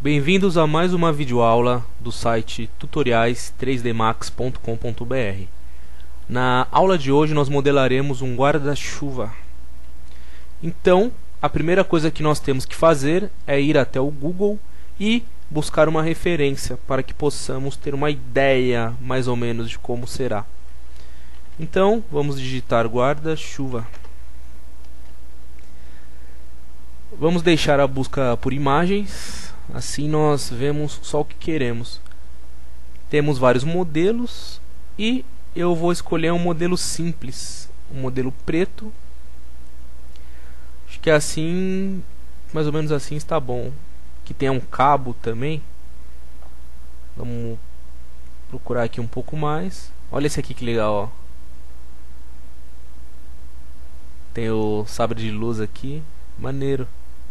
Bem-vindos a mais uma videoaula do site tutoriais3dmax.com.br. Na aula de hoje nós modelaremos um guarda-chuva. Então, a primeira coisa que nós temos que fazer é ir até o Google e buscar uma referência para que possamos ter uma ideia mais ou menos de como será. Então, vamos digitar guarda-chuva. Vamos deixar a busca por imagens, assim nós vemos só o que queremos. Temos vários modelos e eu vou escolher um modelo simples, um modelo preto. Acho que assim, mais ou menos assim está bom. Que tenha um cabo também. Vamos procurar aqui um pouco mais. Olha esse aqui que legal, ó. Tem o sabre de luz aqui, maneiro.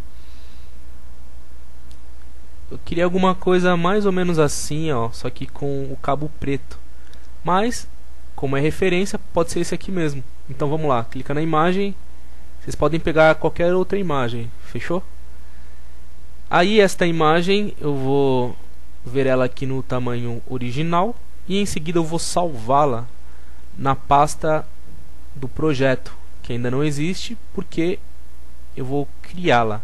Eu queria alguma coisa mais ou menos assim, ó, só que com o cabo preto. Mas, como é referência, pode ser esse aqui mesmo. Então vamos lá, clica na imagem. Vocês podem pegar qualquer outra imagem, fechou? Aí esta imagem eu vou ver ela aqui no tamanho original e em seguida eu vou salvá-la na pasta do projeto, que ainda não existe, porque eu vou criá-la.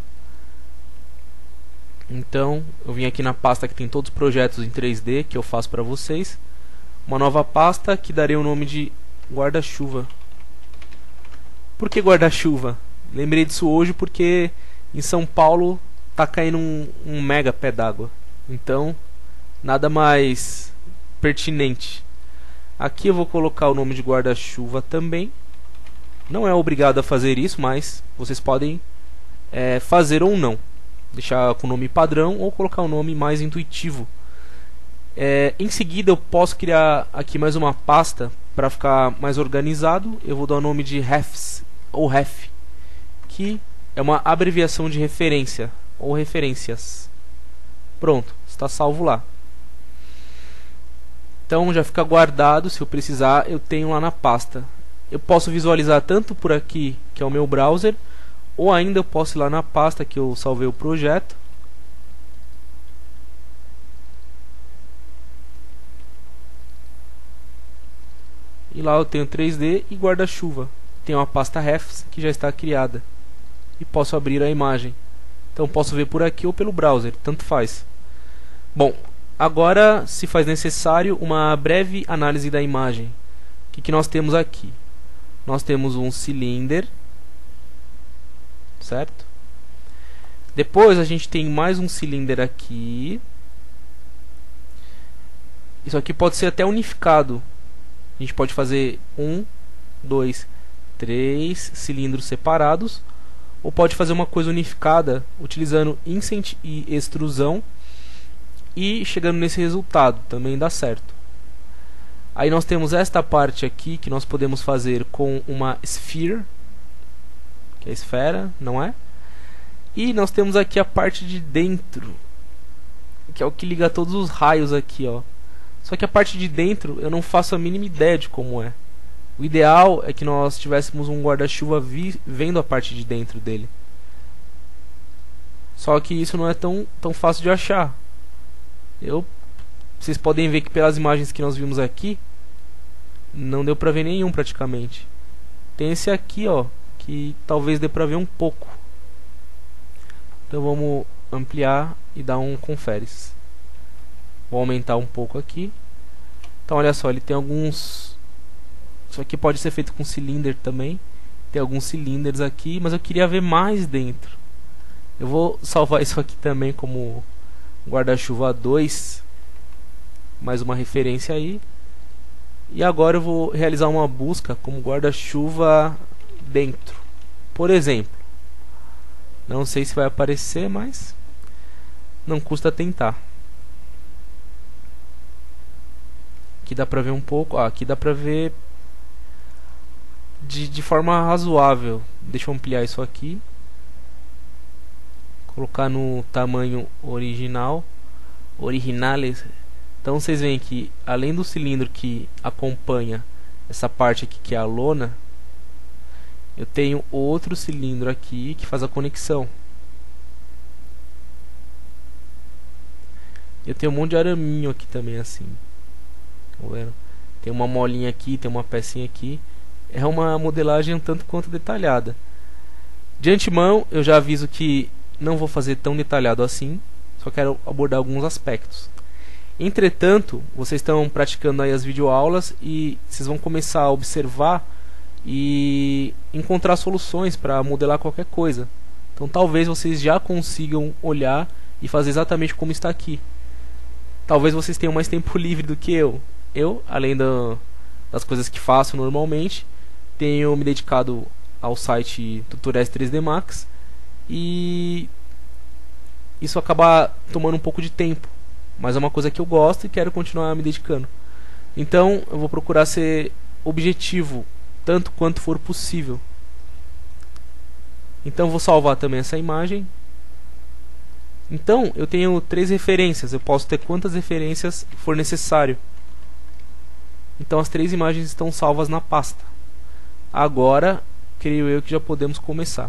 Então, eu vim aqui na pasta que tem todos os projetos em 3D que eu faço para vocês. Uma nova pasta que darei o nome de guarda-chuva. Por que guarda-chuva? Lembrei disso hoje porque em São Paulo tá caindo um mega pé d'água. Então, nada mais pertinente. Aqui eu vou colocar o nome de guarda-chuva também. Não é obrigado a fazer isso, mas vocês podem fazer ou não. Deixar com o nome padrão ou colocar um nome mais intuitivo. Em seguida eu posso criar aqui mais uma pasta para ficar mais organizado. Eu vou dar o nome de refs ou ref, que é uma abreviação de referência ou referências. Pronto, está salvo lá. Então já fica guardado, se eu precisar eu tenho lá na pasta. Eu posso visualizar tanto por aqui, que é o meu browser, ou ainda eu posso ir lá na pasta que eu salvei o projeto. E lá eu tenho 3D e guarda-chuva. Tem uma pasta refs que já está criada. E posso abrir a imagem. Então posso ver por aqui ou pelo browser, tanto faz. Bom, agora se faz necessário uma breve análise da imagem. O que nós temos aqui? Nós temos um cilindro, certo? Depois a gente tem mais um cilindro aqui. Isso aqui pode ser até unificado. A gente pode fazer 1, 2, 3 cilindros separados, ou pode fazer uma coisa unificada utilizando incent e extrusão e chegando nesse resultado, também dá certo. Aí nós temos esta parte aqui que nós podemos fazer com uma sphere, que é a esfera, não é? E nós temos aqui a parte de dentro, que é o que liga todos os raios aqui, ó. Só que a parte de dentro eu não faço a mínima ideia de como é. O ideal é que nós tivéssemos um guarda-chuva vendo a parte de dentro dele. Só que isso não é tão fácil de achar. Vocês podem ver que pelas imagens que nós vimos aqui, não deu pra ver nenhum praticamente. Tem esse aqui, ó, que talvez dê pra ver um pouco. Então vamos ampliar e dar um conferes. Vou aumentar um pouco aqui. Então olha só, ele tem alguns... Isso aqui pode ser feito com cilindro também. Tem alguns cilindros aqui, mas eu queria ver mais dentro. Eu vou salvar isso aqui também como guarda-chuva 2. Mais uma referência aí. E agora eu vou realizar uma busca como guarda-chuva dentro. Por exemplo. Não sei se vai aparecer, mas não custa tentar. Aqui dá pra ver um pouco. Aqui dá pra ver de forma razoável. Deixa eu ampliar isso aqui. Colocar no tamanho original. Originales. Então vocês veem que além do cilindro que acompanha essa parte aqui que é a lona, eu tenho outro cilindro aqui que faz a conexão. Eu tenho um monte de araminho aqui também, assim. Tá vendo? Tem uma molinha aqui, tem uma pecinha aqui. É uma modelagem um tanto quanto detalhada. De antemão, eu já aviso que não vou fazer tão detalhado assim. Só quero abordar alguns aspectos. Entretanto, vocês estão praticando aí as videoaulas e vocês vão começar a observar e encontrar soluções para modelar qualquer coisa. Então talvez vocês já consigam olhar e fazer exatamente como está aqui. Talvez vocês tenham mais tempo livre do que eu. Eu, além das coisas que faço normalmente, tenho me dedicado ao site Tutoriais 3D Max e isso acaba tomando um pouco de tempo, mas é uma coisa que eu gosto e quero continuar me dedicando. Então eu vou procurar ser objetivo tanto quanto for possível. Então vou salvar também essa imagem. Então eu tenho 3 referências, eu posso ter quantas referências for necessário. Então as 3 imagens estão salvas na pasta. Agora, creio eu que já podemos começar.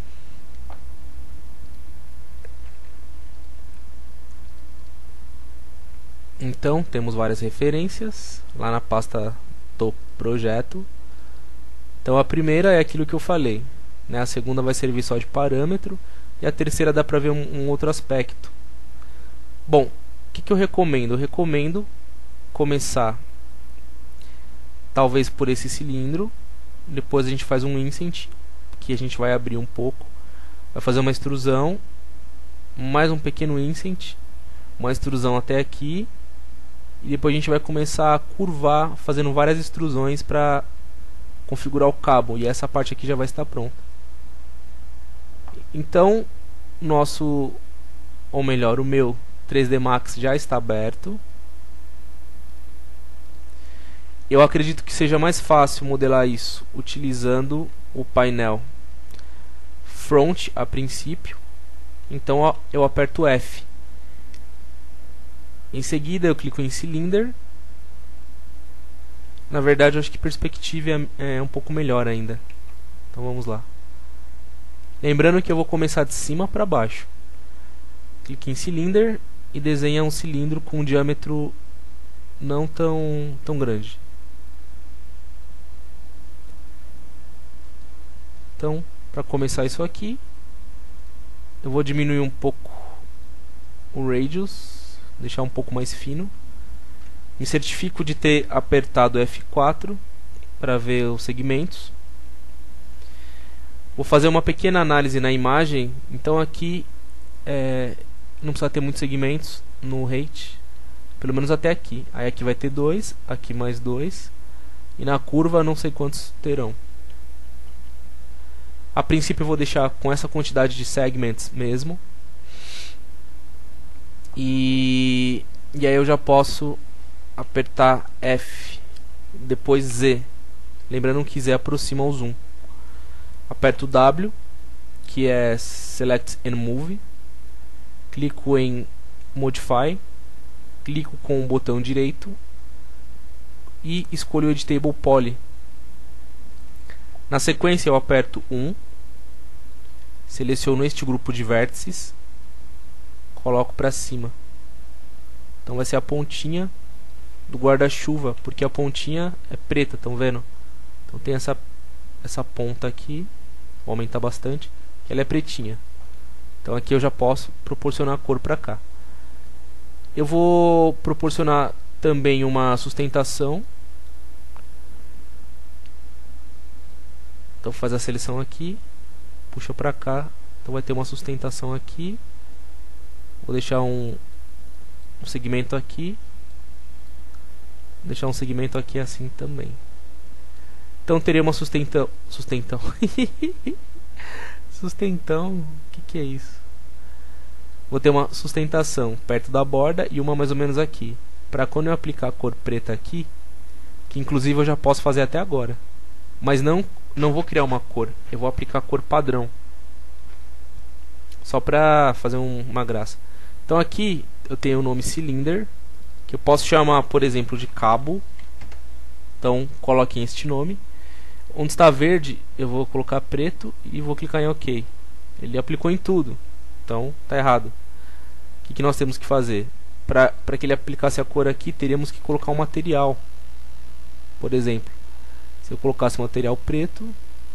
Então temos várias referências lá na pasta do projeto. Então a primeira é aquilo que eu falei, né? A segunda vai servir só de parâmetro e a terceira dá para ver um outro aspecto. Bom, o que eu recomendo? Eu recomendo começar talvez por esse cilindro. Depois a gente faz um incent, que a gente vai abrir um pouco, vai fazer uma extrusão, mais um pequeno incent, uma extrusão até aqui, e depois a gente vai começar a curvar, fazendo várias extrusões para configurar o cabo, e essa parte aqui já vai estar pronta. Então, ou melhor, o meu 3D Max já está aberto. Eu acredito que seja mais fácil modelar isso utilizando o painel Front a princípio. Então eu aperto F. Em seguida eu clico em Cylinder. Na verdade eu acho que perspectiva é um pouco melhor ainda. Então vamos lá. Lembrando que eu vou começar de cima para baixo. Clique em Cylinder e desenha um cilindro com um diâmetro não tão grande. Então, para começar isso aqui, eu vou diminuir um pouco o radius, deixar um pouco mais fino. Me certifico de ter apertado F4 para ver os segmentos. Vou fazer uma pequena análise na imagem. Então aqui não precisa ter muitos segmentos no rate, pelo menos até aqui. Aí aqui vai ter 2, aqui mais 2, e na curva não sei quantos terão. A princípio eu vou deixar com essa quantidade de segments mesmo. E aí eu já posso apertar F, depois Z. Lembrando que Z aproxima o zoom. Aperto W, que é Select and Move. Clico em Modify. Clico com o botão direito e escolho o Editable Poly. Na sequência eu aperto 1. Seleciono este grupo de vértices, coloco para cima. Então vai ser a pontinha do guarda-chuva, porque a pontinha é preta, estão vendo? Então tem essa ponta aqui, vou aumentar bastante, que ela é pretinha. Então aqui eu já posso proporcionar a cor para cá. Eu vou proporcionar também uma sustentação. Então faz a seleção aqui, puxa para cá, então vai ter uma sustentação aqui. Vou deixar um segmento aqui, deixar um segmento aqui assim também. Então teria uma sustentão, que é isso? Vou ter uma sustentação perto da borda e uma mais ou menos aqui, para quando eu aplicar a cor preta aqui, que inclusive eu já posso fazer até agora, mas não vou criar uma cor, eu vou aplicar a cor padrão, só para fazer uma graça. Então aqui eu tenho o nome Cylinder, que eu posso chamar, por exemplo, de cabo. Então coloquem este nome. Onde está verde eu vou colocar preto e vou clicar em OK. Ele aplicou em tudo, então está errado. O que nós temos que fazer? para que ele aplicasse a cor aqui, teríamos que colocar um material. Por exemplo, se eu colocasse um material preto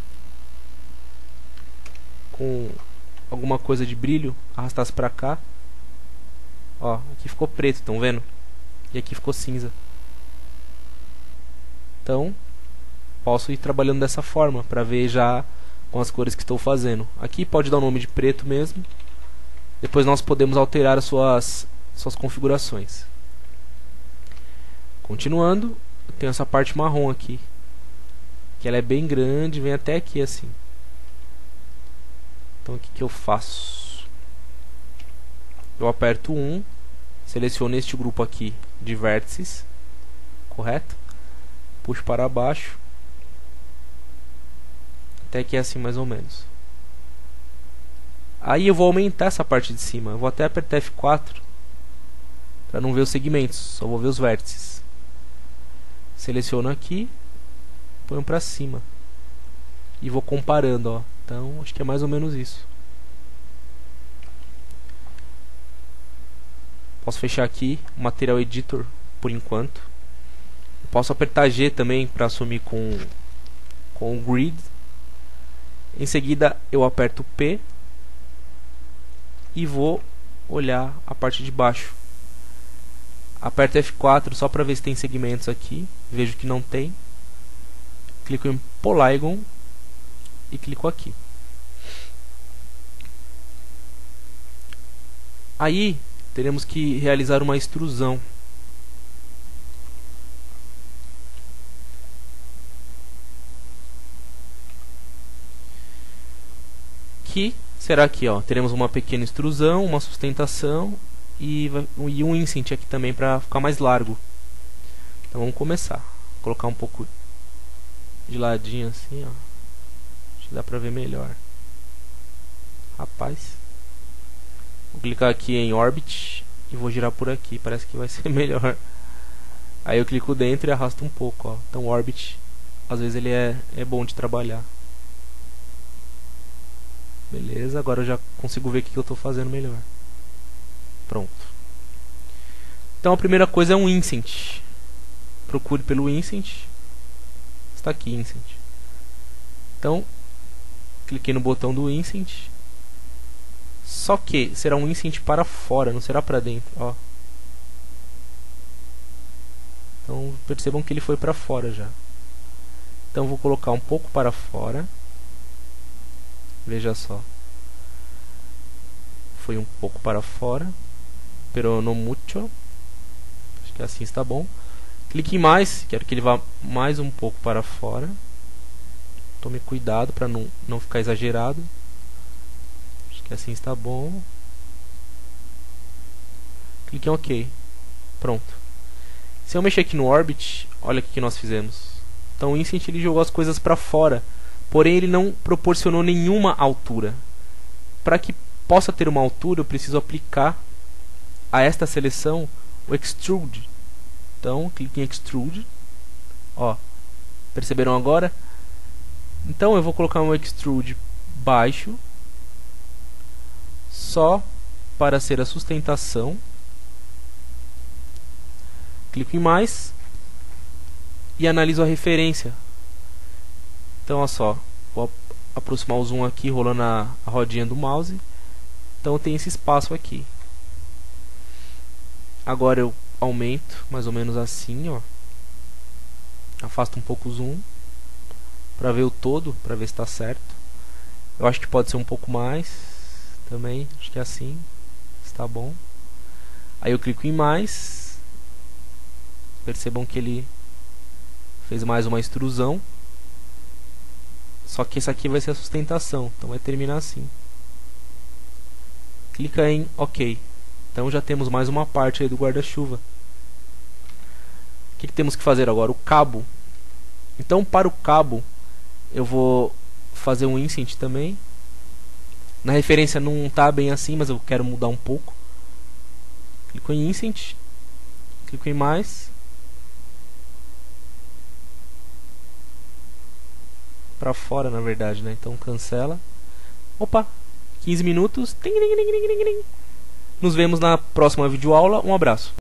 com alguma coisa de brilho, arrastasse para cá, ó, aqui ficou preto, estão vendo? E aqui ficou cinza. Então, posso ir trabalhando dessa forma para ver já com as cores que estou fazendo. Aqui pode dar o nome de preto mesmo. Depois nós podemos alterar as suas configurações. Continuando, eu tenho essa parte marrom aqui, que ela é bem grande, vem até aqui assim. Então o que eu faço? Eu aperto 1, seleciono este grupo aqui de vértices, correto? Puxo para baixo, até que é assim mais ou menos. Aí eu vou aumentar essa parte de cima, eu vou até apertar F4 para não ver os segmentos, só vou ver os vértices. Seleciono aqui, ponho para cima e vou comparando, ó. Então acho que é mais ou menos isso. Posso fechar aqui o Material Editor por enquanto. Eu posso apertar G também para assumir com o Grid. Em seguida eu aperto P e vou olhar a parte de baixo. Aperto F4 só para ver se tem segmentos aqui. Vejo que não tem. Clico em Polygon e clico aqui. Aí teremos que realizar uma extrusão. Que será aqui, ó. Teremos uma pequena extrusão, uma sustentação e um incent aqui também para ficar mais largo. Então vamos começar. Vou colocar um pouco de ladinho assim, ó. Acho que dá pra ver melhor. Rapaz. Vou clicar aqui em Orbit e vou girar por aqui. Parece que vai ser melhor. Aí eu clico dentro e arrasto um pouco, ó. Então Orbit, às vezes ele é bom de trabalhar. Beleza, agora eu já consigo ver o que eu estou fazendo melhor. Pronto. Então a primeira coisa é um incent. Procure pelo incent. Está aqui, incent. Então, cliquei no botão do incent. Só que será um incent para fora, não será para dentro, ó. Então percebam que ele foi para fora já. Então vou colocar um pouco para fora. Veja só. Foi um pouco para fora. Pero no mucho. Acho que assim está bom. Clique em mais. Quero que ele vá mais um pouco para fora. Tome cuidado para não ficar exagerado. Acho que assim está bom. Clique em OK. Pronto. Se eu mexer aqui no Orbit, olha o que nós fizemos. Então o Incent ele jogou as coisas para fora. Porém ele não proporcionou nenhuma altura. Para que possa ter uma altura, eu preciso aplicar a esta seleção o Extrude. Então, clique em Extrude. Ó, perceberam agora? Então eu vou colocar um Extrude baixo, só para ser a sustentação. Clico em mais e analiso a referência. Então, olha só, vou aproximar o zoom aqui, rolando a rodinha do mouse. Então tem esse espaço aqui. Agora eu aumento, mais ou menos assim, ó. Afasto um pouco o zoom para ver o todo, para ver se está certo. Eu acho que pode ser um pouco mais também, acho que é assim, está bom. Aí eu clico em mais. Percebam que ele fez mais uma extrusão. Só que essa aqui vai ser a sustentação, então vai terminar assim. Clica em OK. Então já temos mais uma parte aí do guarda-chuva. O que temos que fazer agora? O cabo. Então para o cabo eu vou fazer um incent também. Na referência não está bem assim, mas eu quero mudar um pouco. Clico em incent. Clico em mais. Para fora, na verdade, né? Então cancela. Opa, 15 minutos. Nos vemos na próxima videoaula. Um abraço.